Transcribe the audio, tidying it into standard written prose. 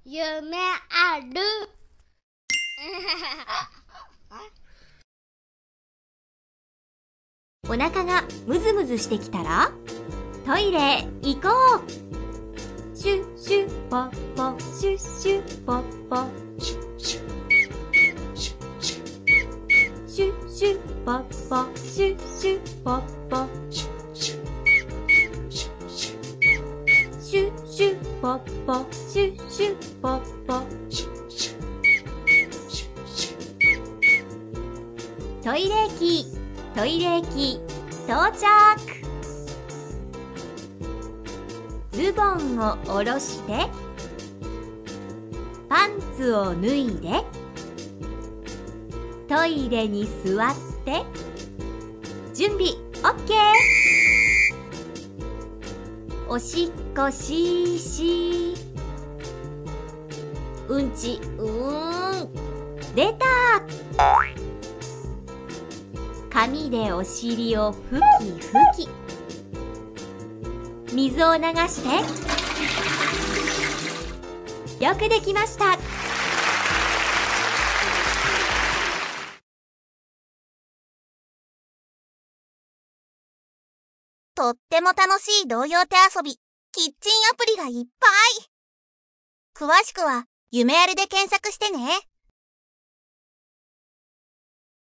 夢ある。 お腹がムズムズしてきたらトイレへ行こう。シュッシュッポッポ、シュッシュッポッポ、シュッシュッシュッシュッポッポ、シュッシュッポッポ、シュッシュッシュッシュッポッポ、シュッシュッポッポ、シュッシュットイレ駅到着。ズボンを下ろしてパンツを脱いでトイレに座って準備 OK。 おしっこしうんち出た。紙でお尻を拭き水を流してよくできました。 とっても楽しい童謡手遊び、キッチンアプリがいっぱい。詳しくは夢あるで検索してね。